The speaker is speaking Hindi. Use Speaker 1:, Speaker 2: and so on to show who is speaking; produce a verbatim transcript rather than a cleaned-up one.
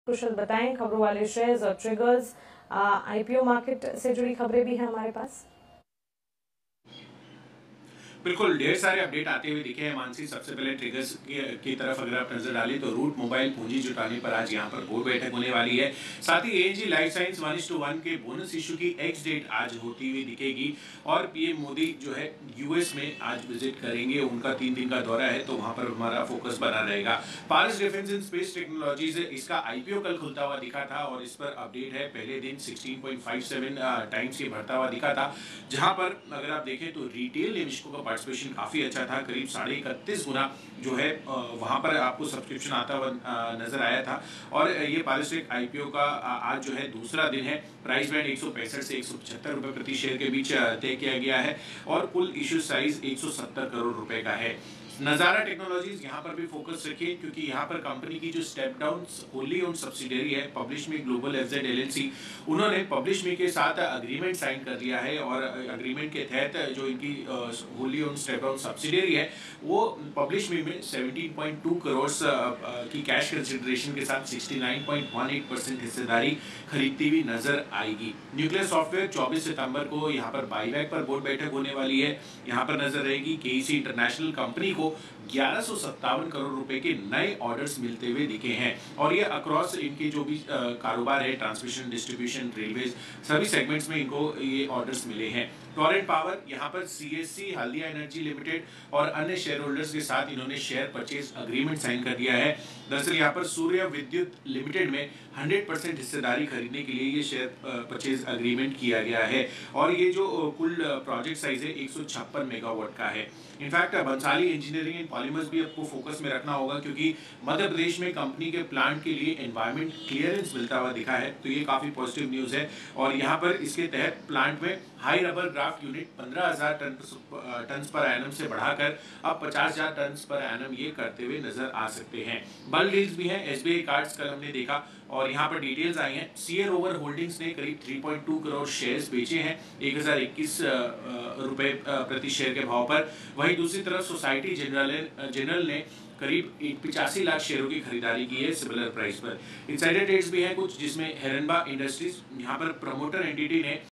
Speaker 1: कुशल बताएं खबरों वाले शेयर्स और ट्रिगर्स, आईपीओ मार्केट से जुड़ी खबरें भी हैं हमारे पास।
Speaker 2: बिल्कुल, ढेर सारे अपडेट आते हुए दिखे हैं मानसी। सबसे पहले ट्रिगर्स की, की तरफ अगर आप नजर डालें तो रूट मोबाइल पूंजी जुटाने पर आज यहां पर बोर्ड बैठक होने वाली है। साथ ही ANG life science one is to one के बोनस इशू की एक्स डेट आज होती हुई दिखेगी। और पीएम मोदी जो है यूएस में आज विजिट करेंगे, उनका तीन दिन का दौरा है, तो वहां पर हमारा फोकस बना रहेगा। Paras defence and space technologies, इसका आईपीओ कल खुलता हुआ दिखा था और इस पर अपडेट है। पहले दिन sixteen point five seven times ये बढ़ता हुआ दिखा था, जहां पर अगर आप देखें तो रिटेल निवेशकों का पार्टिसिपेशन काफी अच्छा था। करीब साढ़े इकतीस गुना जो है वहां पर आपको सब्सक्रिप्शन आता हुआ नजर आया था। और ये पारस्परिक आईपीओ का आज जो है दूसरा दिन है। प्राइस बैंड एक सौ पैंसठ से एक सौ पचहत्तर रुपए प्रति शेयर के बीच तय किया गया है और कुल इश्यू साइज एक सौ सत्तर करोड़ रुपए का है। नजारा टेक्नोलॉजीज यहां पर भी फोकस रखिए, क्योंकि यहां पर कंपनी की जो step down wholly owned subsidiary है पब्लिशमी ग्लोबल एफजेड एलएलसी, उन्होंने पब्लिशमी के साथ अग्रीमेंट साइन कर लिया है और अग्रीमेंट के तहत जो इनकी wholly owned step down subsidiary है वो पब्लिशमी में सत्रह पॉइंट दो करोड़ की कैश कंसिडरेशन के साथ उनहत्तर पॉइंट एक आठ परसेंट हिस्सेदारी खरीदती हुई नजर आएगी। न्यूक्लियर सॉफ्टवेयर चौबीस सितंबर को यहां पर बाईबैक पर बोर्ड बैठक होने वाली है। यहां पर नजर रहेगी केईसी इंटरनेशनल कंपनी को ग्यारह सौ सत्तावन करोड़ रुपए के नए ऑर्डर्स मिलते हुए दिखे हैं और ये अक्रॉस इनके जो भी कारोबार है, ट्रांसमिशन, डिस्ट्रीब्यूशन, रेलवेज, सभी सेगमेंट्स में इनको ये ऑर्डर्स मिले हैं। टोरेंट पावर यहाँ पर सीएससी, हल्दिया एनर्जी लिमिटेड और अन्य शेयर होल्डर्स के साथ इन्होंने शेयर परचेज अग्रीमेंट साइन कर दिया है। दरअसल यहाँ पर सूर्य विद्युत लिमिटेड में सौ परसेंट हिस्सेदारी खरीदने के लिए ये शेयर परचेज अग्रीमेंट किया गया है और ये जो कुल प्रोजेक्ट साइज है एक सौ छप्पन मेगावाट का है। In fact Bhansali engineering and polymers भी आपको फोकस में रखना होगा, क्योंकि मध्य प्रदेश में कंपनी के प्लांट के लिए एनवायरमेंट क्लियरेंस मिलता हुआ दिखा है, तो ये काफी पॉजिटिव न्यूज है। और यहाँ पर इसके तहत प्लांट में हाई रबर ग्राफ्ट यूनिट पंद्रह हजार टन टन पर एनम से बढ़ाकर अब पचास हजार टन पर एनम ये करते हुए नजर आ सकते हैं। बल डील्स भी हैं, एसबीआई कार्ड्स कल हमने देखा और यहाँ पर डिटेल्स आई हैं। सीए रोवर होल्डिंग्स ने करीब तीन पॉइंट दो करोड़ शेयर्स बेचे हैं एक हजार इक्कीस रुपए प्रति शेयर के भाव पर। वहीं दूसरी तरफ सोसाइटी जनरल जनरल ने करीब पिचासी लाख शेयरों की खरीदारी की है सिमिलर प्राइस पर। इनसाइडर ट्रेड्स भी हैं कुछ, जिसमें हेरनबा इंडस्ट्रीज यहाँ पर प्रमोटर एंटिटी ने